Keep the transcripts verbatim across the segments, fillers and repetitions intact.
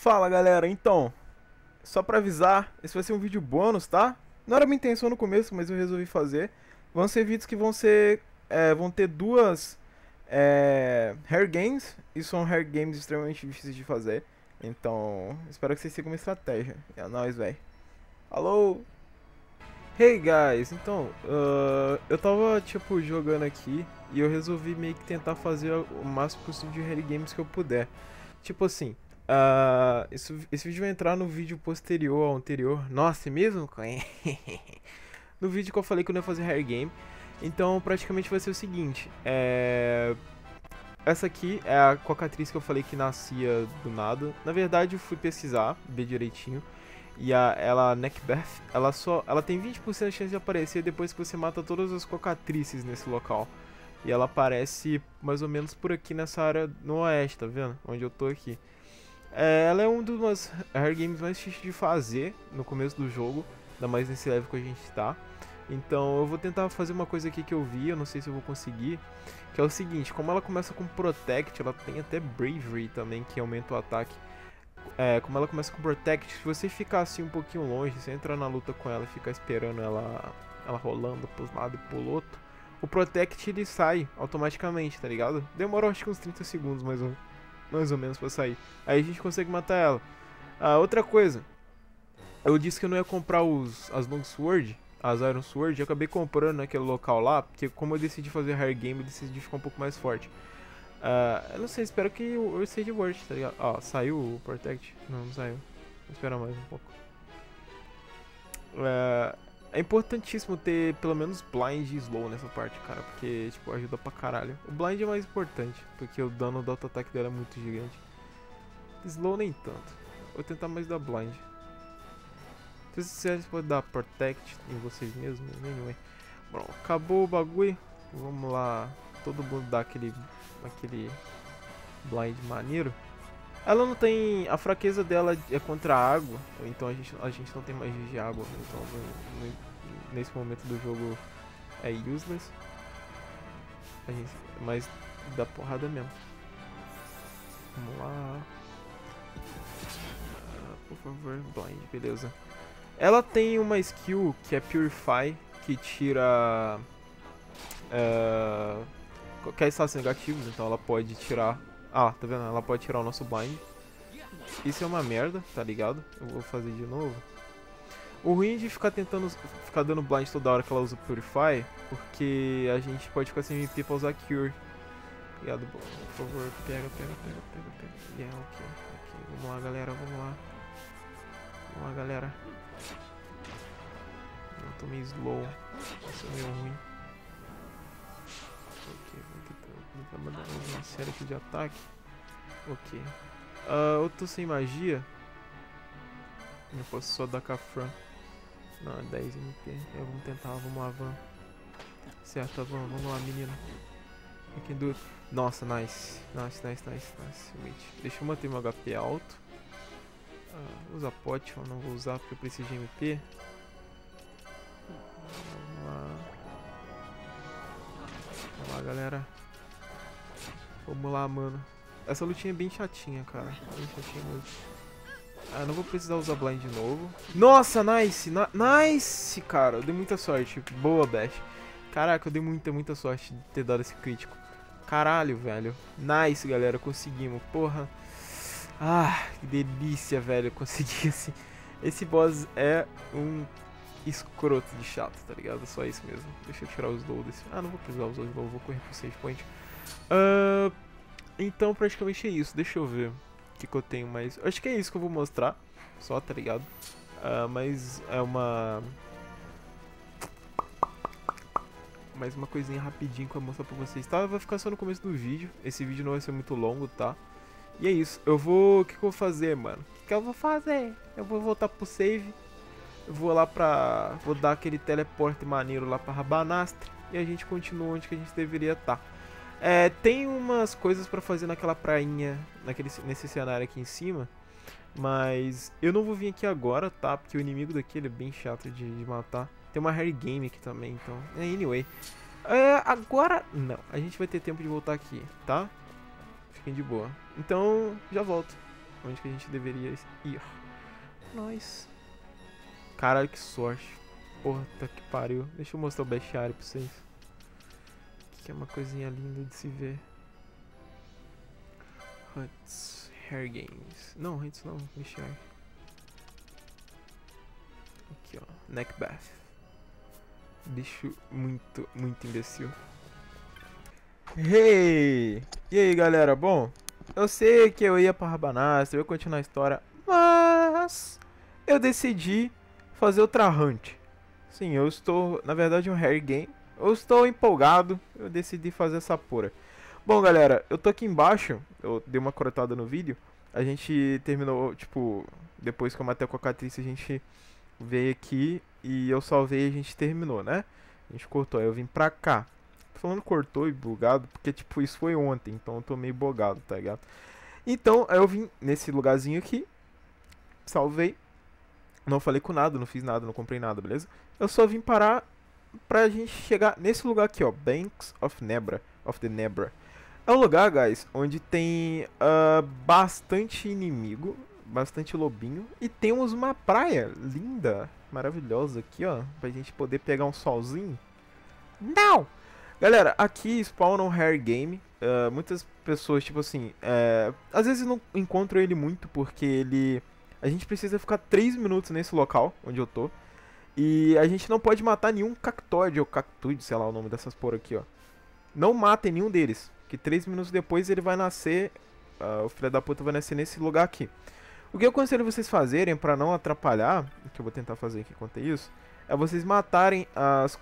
Fala galera, então, só pra avisar, esse vai ser um vídeo bônus, tá? Não era minha intenção no começo, mas eu resolvi fazer. Vão ser vídeos que vão ser, é, vão ter duas é, hair games, e são hair games extremamente difíceis de fazer. Então, espero que vocês sigam uma estratégia. É nóis, véi. Alô! Hey guys, então, uh, eu tava tipo jogando aqui e eu resolvi meio que tentar fazer o máximo possível de hair games que eu puder. Tipo assim, uh, esse, esse vídeo vai entrar no vídeo posterior ao anterior. Nossa, é mesmo? No vídeo que eu falei que eu não ia fazer hair game. Então praticamente vai ser o seguinte, é... essa aqui é a cocatriz que eu falei que nascia do nada. Na verdade eu fui pesquisar, ver direitinho. E a, ela, a Neckbeth, ela só, ela tem vinte por cento de chance de aparecer depois que você mata todas as cocatrices nesse local. E ela aparece mais ou menos por aqui nessa área no oeste, tá vendo? Onde eu tô aqui. É, ela é um dos hair games mais difíceis de fazer no começo do jogo, ainda mais nesse level que a gente tá. Então eu vou tentar fazer uma coisa aqui que eu vi, eu não sei se eu vou conseguir. Que é o seguinte, como ela começa com Protect, ela tem até Bravery também, que aumenta o ataque. É, como ela começa com Protect, se você ficar assim um pouquinho longe, você entrar na luta com ela e ficar esperando ela, ela rolando pros lados e pro outro, o Protect ele sai automaticamente, tá ligado? Demora acho que uns trinta segundos mais ou, mais ou menos pra sair. Aí a gente consegue matar ela. Ah, outra coisa, eu disse que eu não ia comprar os, as Long Sword, as Iron Sword, eu acabei comprando naquele local lá, porque como eu decidi fazer Hair Game, eu decidi ficar um pouco mais forte. Uh, eu não sei, espero que eu seja worth, tá ligado? Ó, saiu o Protect? Não, não saiu. Vou esperar mais um pouco. Uh, é importantíssimo ter pelo menos Blind e Slow nessa parte, cara, porque, tipo, ajuda pra caralho. O Blind é mais importante, porque o dano do auto-ataque dela é muito gigante. Slow nem tanto. Vou tentar mais dar Blind. Se vocês podem dar Protect em vocês mesmos, anyway. Bom, acabou o bagulho. Vamos lá. Todo mundo dá aquele, aquele blind maneiro. Ela não tem... A fraqueza dela é contra a água. Então a gente, a gente não tem magia de água. Então no, no, nesse momento do jogo é useless. A gente, mas dá porrada mesmo. Vamos lá. Ah, por favor, blind, beleza. Ela tem uma skill que é Purify. Que tira... Uh, qualquer estados negativos, então ela pode tirar... Ah, tá vendo? Ela pode tirar o nosso blind. Isso é uma merda, tá ligado? Eu vou fazer de novo. O ruim de ficar tentando... Ficar dando blind toda hora que ela usa Purify, porque a gente pode ficar sem M P pra usar Cure. Obrigado, por favor, pega, pega, pega, pega, pega. Yeah, ok, ok. Vamos lá, galera, vamos lá. Vamos lá, galera. Eu tomei slow. Isso é meio ruim. Ok, vou tentar mandar uma série aqui de ataque. Ok. Uh, eu tô sem magia. Eu posso só dar Cafran. Não, é dez M P. É, vamos tentar, vamos lá, Van. Certo, Van, vamos lá, menino. Aqui do... Nossa, nice. Nice, nice, nice, nice. Wait. Deixa eu manter meu H P alto. Uh, usa pote, eu não vou usar porque eu preciso de M P. Vamos lá. Vamos lá, galera. Vamos lá, mano. Essa lutinha é bem chatinha, cara. Bem chatinha mesmo. Ah, não vou precisar usar blind de novo. Nossa, nice! Na nice, cara. Eu dei muita sorte. Boa, Bash. Caraca, eu dei muita, muita sorte de ter dado esse crítico. Caralho, velho. Nice, galera. Conseguimos. Porra. Ah, que delícia, velho. Consegui, assim. Esse boss é um... escroto de chato, tá ligado? Só isso mesmo. Deixa eu tirar os slow desse... Ah, não vou precisar usar os slow, vou correr pro save point. Uh, então praticamente é isso. Deixa eu ver o que, que eu tenho mais. Acho que é isso que eu vou mostrar. Só, tá ligado? Uh, mas é uma... Mais uma coisinha rapidinho que eu vou mostrar pra vocês, tá? Vai ficar só no começo do vídeo. Esse vídeo não vai ser muito longo, tá? E é isso. Eu vou... O que, que eu vou fazer, mano? O que, que eu vou fazer? Eu vou voltar pro save. Eu vou lá pra... Vou dar aquele teleporte maneiro lá pra Rabanastre. E a gente continua onde que a gente deveria estar. É, tem umas coisas pra fazer naquela prainha, naquele, nesse cenário aqui em cima. Mas eu não vou vir aqui agora, tá? Porque o inimigo daqui ele é bem chato de, de matar. Tem uma Harry Game aqui também, então... Anyway. É, agora... Não, a gente vai ter tempo de voltar aqui, tá? Fiquem de boa. Então, já volto. onde que a gente deveria ir. Nós. Caralho, que sorte. Porra, tá que pariu. Deixa eu mostrar o bestiário pra vocês. Que é uma coisinha linda de se ver. Huts, Hair Games. Não, Huts não, bestiário. Aqui, ó. Neckbath. Bicho muito, muito imbecil. Hey! E aí, galera? Bom, eu sei que eu ia pra Rabanastre, eu ia continuar a história, mas eu decidi fazer outra hunt. Sim, eu estou, na verdade, um hair game. Eu estou empolgado, eu decidi fazer essa porra. Bom, galera, eu tô aqui embaixo, eu dei uma cortada no vídeo. A gente terminou, tipo, depois que eu matei a Cocatriz, a gente veio aqui e eu salvei e a gente terminou, né? A gente cortou, aí eu vim pra cá. Tô falando cortou e bugado, porque, tipo, isso foi ontem, então eu tô meio bugado, tá ligado? Então, aí eu vim nesse lugarzinho aqui, salvei. Não falei com nada, não fiz nada, não comprei nada, beleza? Eu só vim parar pra gente chegar nesse lugar aqui, ó. Banks of Nebra. Of the Nebra. É um lugar, guys, onde tem uh, bastante inimigo, bastante lobinho. E temos uma praia linda, maravilhosa aqui, ó. Pra gente poder pegar um solzinho. Não! Galera, aqui spawn um hair game. Uh, muitas pessoas, tipo assim, uh, às vezes não encontram ele muito porque ele... A gente precisa ficar três minutos nesse local onde eu tô. E a gente não pode matar nenhum cactoide ou cactuide, sei lá o nome dessas porra aqui, ó. Não matem nenhum deles, que três minutos depois ele vai nascer, uh, o filho da puta vai nascer nesse lugar aqui. O que eu aconselho vocês fazerem pra não atrapalhar, o que eu vou tentar fazer aqui enquanto isso, é vocês matarem as,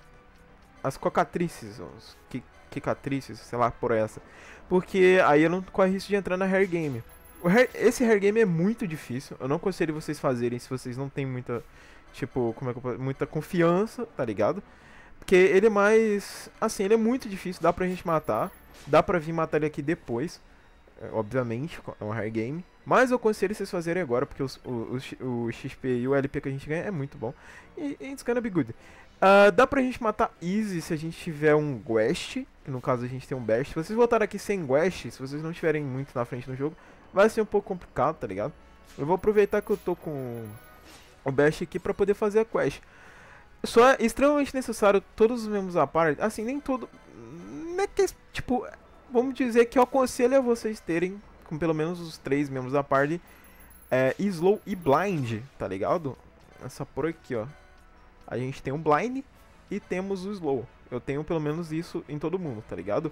as cocatrices, os quicatrices, sei lá por essa. Porque aí eu não corre risco de entrar na hair game. O hair, esse hair game é muito difícil, eu não aconselho vocês fazerem se vocês não tem muita, tipo, como é que eu posso, muita confiança, tá ligado? Porque ele é mais, assim, ele é muito difícil, dá pra gente matar, dá pra vir matar ele aqui depois, obviamente, é um hair game. Mas eu aconselho vocês fazerem agora, porque os, o, o, o X P e o L P que a gente ganha é muito bom. E it's gonna be good. Uh, dá pra gente matar easy se a gente tiver um Guest, que no caso a gente tem um Best. Se vocês voltarem aqui sem Guest, se vocês não estiverem muito na frente no jogo, vai ser um pouco complicado, tá ligado? Eu vou aproveitar que eu tô com o Best aqui pra poder fazer a quest. Só é extremamente necessário todos os membros da party, assim, nem todo... Não é que, tipo, vamos dizer que eu aconselho a vocês terem, com pelo menos os três membros da party, é, Slow e Blind, tá ligado? Essa por aqui, ó. A gente tem um Blind e temos o Slow. Eu tenho pelo menos isso em todo mundo, tá ligado?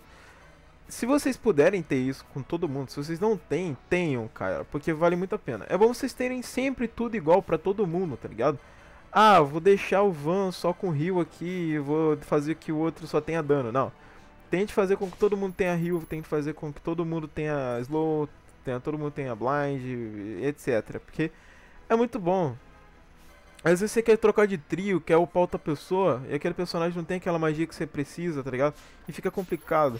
Se vocês puderem ter isso com todo mundo, se vocês não têm, tenham, cara, porque vale muito a pena. É bom vocês terem sempre tudo igual pra todo mundo, tá ligado? Ah, vou deixar o Van só com heal aqui, vou fazer que o outro só tenha dano. Não. Tente fazer com que todo mundo tenha heal, tente fazer com que todo mundo tenha slow, tenha, todo mundo tenha blind, etcétera. Porque é muito bom. Às vezes você quer trocar de trio, quer upar outra pessoa, e aquele personagem não tem aquela magia que você precisa, tá ligado? E fica complicado.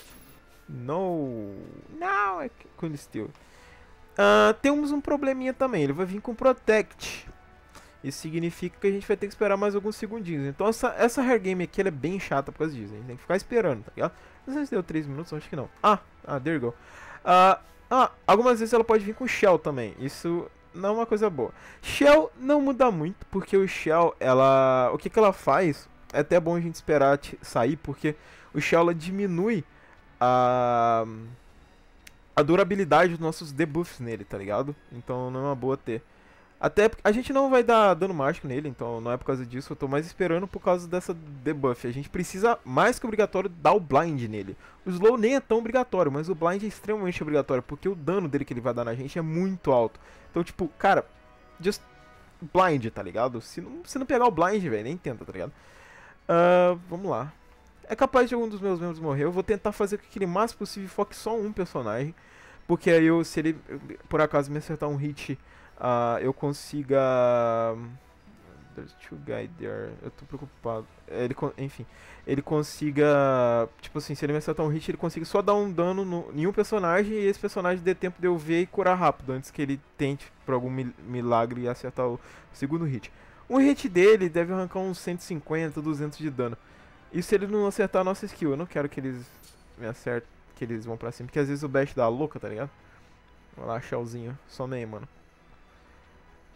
No, não, é Cool Steel. Uh, temos um probleminha também, ele vai vir com Protect. Isso significa que a gente vai ter que esperar mais alguns segundinhos. Então essa, essa hair game aqui ela é bem chata por causa disso. A gente tem que ficar esperando, tá ligado? Não sei se deu três minutos, acho que não. Ah, ah, there you go. Uh, ah, algumas vezes ela pode vir com Shell também. Isso não é uma coisa boa. Shell não muda muito, porque o Shell, ela... O que, que ela faz? É até bom a gente esperar sair, porque o Shell ela diminui a... a durabilidade dos nossos debuffs nele, tá ligado? Então não é uma boa ter. Até porque a gente não vai dar dano mágico nele, então não é por causa disso, eu tô mais esperando por causa dessa debuff. A gente precisa, mais que obrigatório, dar o blind nele. O slow nem é tão obrigatório, mas o blind é extremamente obrigatório, porque o dano dele que ele vai dar na gente é muito alto. Então, tipo, cara, just blind, tá ligado? Se não, se não pegar o blind, velho, nem tenta, tá ligado? Uh, vamos lá. É capaz de algum dos meus membros morrer, eu vou tentar fazer com que ele mais possível foque só um personagem. Porque aí eu, se ele, por acaso, me acertar um hit... Uh, eu consiga... There's two guys there. Eu tô preocupado. Ele, enfim, ele consiga... Tipo assim, se ele me acertar um hit, ele consiga só dar um dano no, em um personagem e esse personagem dê tempo de eu ver e curar rápido, antes que ele tente, por algum milagre, acertar o segundo hit. Um hit dele deve arrancar uns cento e cinquenta, duzentos de dano. E se ele não acertar a nossa skill? Eu não quero que eles me acertem, que eles vão pra cima, porque às vezes o bash dá louca, tá ligado? Vamos lá, Shellzinho. Some aí, mano.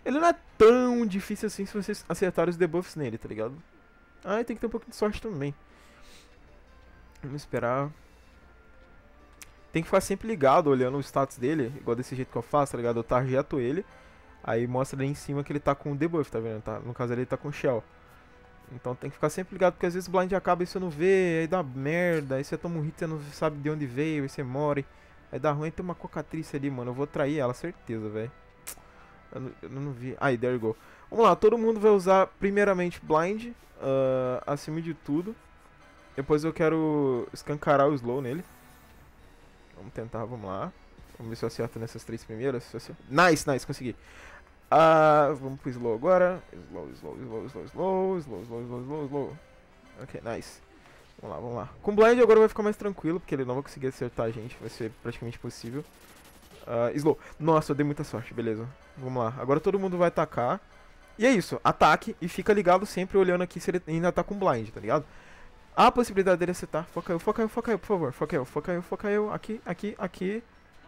Ele não é tão difícil assim se vocês acertarem os debuffs nele, tá ligado? Ah, e tem que ter um pouquinho de sorte também. Vamos esperar. Tem que ficar sempre ligado, olhando o status dele, igual desse jeito que eu faço, tá ligado? Eu tarjeto ele, aí mostra ali em cima que ele tá com debuff, tá vendo? Tá, no caso ali ele tá com shell. Então tem que ficar sempre ligado, porque às vezes o blind acaba e você não vê, aí dá merda, aí você toma um hit e você não sabe de onde veio, aí você morre. Aí dá ruim, tem uma cocatriz ali, mano, eu vou trair ela, certeza, velho. Eu, não- eu não vi. Aí, there you go. Vamos lá, todo mundo vai usar primeiramente blind, uh, acima de tudo. Depois eu quero escancarar o slow nele. Vamos tentar, vamos lá. Vamos ver se eu acerto nessas três primeiras. Se eu acerto. Nice, nice, consegui. Ah, vamos pro slow agora. Slow, slow, slow, slow, slow, slow, slow, slow, slow, slow. Ok, nice. Vamos lá, vamos lá. Com blind agora vai ficar mais tranquilo, porque ele não vai conseguir acertar a gente. Vai ser praticamente impossível. Ah, slow. Nossa, eu dei muita sorte, beleza. Vamos lá. Agora todo mundo vai atacar. E é isso, ataque e fica ligado sempre olhando aqui se ele ainda tá com blind, tá ligado? Há a possibilidade dele acertar. Foca eu, foca eu, foca eu, por favor. Foca eu, foca eu, foca eu. Aqui, aqui, aqui.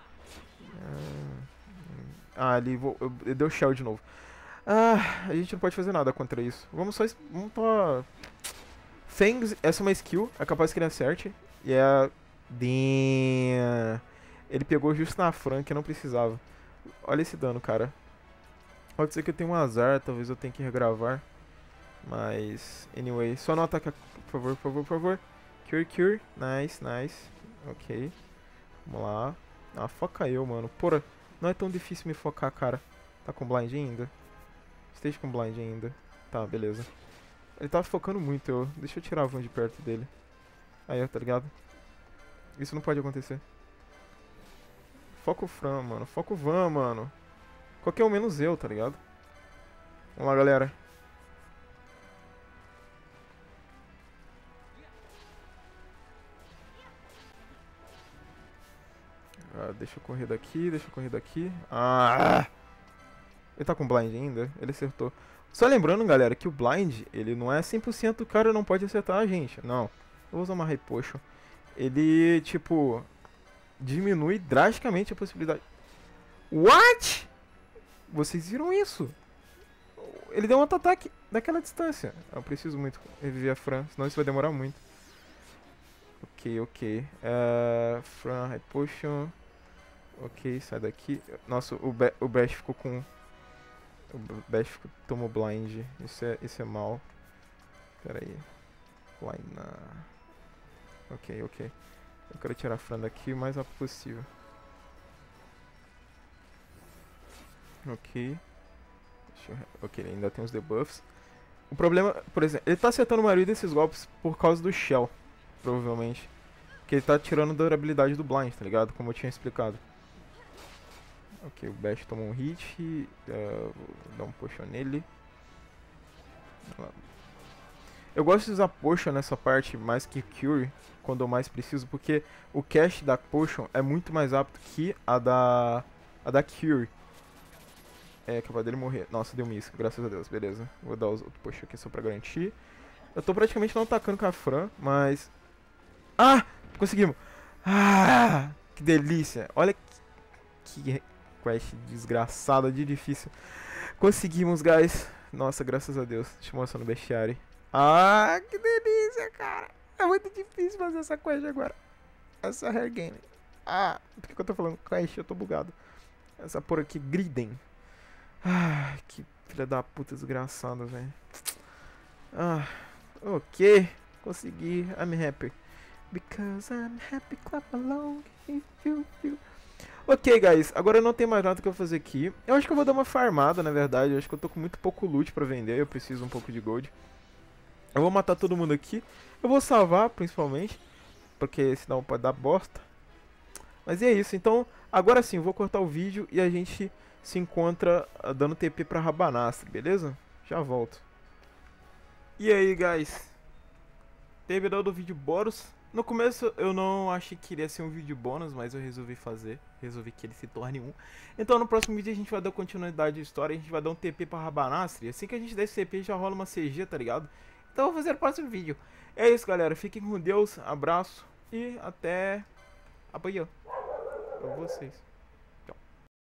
Ah, ele, vo- eu- ele deu shell de novo. Ah, a gente não pode fazer nada contra isso. Vamos só. es- Vamos pra. Fangs, essa é uma skill. É capaz que ele acerte. E é. a- Damn. Ele pegou justo na Fran que não precisava. Olha esse dano, cara. Pode ser que eu tenha um azar, talvez eu tenha que regravar. Mas, anyway, só não ataca, por favor, por favor, por favor. Cure, cure, nice, nice. Ok, vamos lá. Ah, foca eu, mano. Porra, não é tão difícil me focar, cara. Tá com blind ainda? Esteja com blind ainda. Tá, beleza. Ele tá focando muito, eu. Deixa eu tirar a van de perto dele. Aí, ó, tá ligado? Isso não pode acontecer. Foca o Fran, mano. Foca o Van, mano. Qualquer um menos eu, tá ligado? Vamos lá, galera. Ah, deixa eu correr daqui, deixa eu correr daqui. Ah! Ele tá com blind ainda? Ele acertou. Só lembrando, galera, que o blind, ele não é cem por cento o cara não pode acertar a gente. Não. Eu vou usar uma high potion. Ele, tipo, diminui drasticamente a possibilidade. What? Vocês viram isso? Ele deu um auto-ataque daquela distância. Eu preciso muito reviver a Fran, senão isso vai demorar muito. Ok, ok. Uh, Fran, high potion. Ok, sai daqui. Nossa, o, Be o Bash ficou com... O Bash ficou, tomou blind. Isso é, isso é mal. Pera aí. Blind na... Ok, ok. Eu quero tirar a Fran daqui o mais rápido possível. Ok. Deixa eu... Ok, ele ainda tem os debuffs. O problema, por exemplo, ele tá acertando a maioria desses golpes por causa do Shell. Provavelmente. Porque ele tá tirando a durabilidade do blind, tá ligado? Como eu tinha explicado. Ok, o Bash tomou um hit. Uh, vou dar um potion nele. Eu gosto de usar potion nessa parte mais que cure, quando eu mais preciso, porque o cast da potion é muito mais rápido que a da a da cure. É capaz dele morrer. Nossa, deu miss, graças a Deus, beleza. Vou dar os outros potion aqui só pra garantir. Eu tô praticamente não atacando com a Fran, mas... Ah! Conseguimos! Ah! Que delícia! Olha que, que quest desgraçada de difícil. Conseguimos, guys. Nossa, graças a Deus. Deixa eu mostrar no bestiário. Ah, que delícia, cara. É muito difícil fazer essa quest agora. Essa hair game. Ah, por que, que eu tô falando quest? Eu tô bugado. Essa porra aqui, Griden. Ah, que filha da puta desgraçada, velho. Ah, ok. Consegui. I'm happy. Because I'm happy, clap along if you feel. Ok, guys, agora não tem mais nada que eu fazer aqui. Eu acho que eu vou dar uma farmada, na verdade. Eu acho que eu tô com muito pouco loot pra vender. Eu preciso um pouco de gold. Eu vou matar todo mundo aqui. Eu vou salvar, principalmente, porque senão pode dar bosta. Mas é isso, então agora sim, eu vou cortar o vídeo e a gente se encontra uh, dando T P pra Rabanastre, beleza? Já volto. E aí, guys? Terminando o vídeo bônus. No começo eu não achei que iria ser um vídeo bônus, mas eu resolvi fazer. Resolvi que ele se torne um. Então no próximo vídeo a gente vai dar continuidade à história. A gente vai dar um T P pra Rabanastre. Assim que a gente der esse T P já rola uma C G, tá ligado? Então eu vou fazer o próximo vídeo. É isso, galera. Fiquem com Deus. Abraço. E até amanhã. Pra vocês.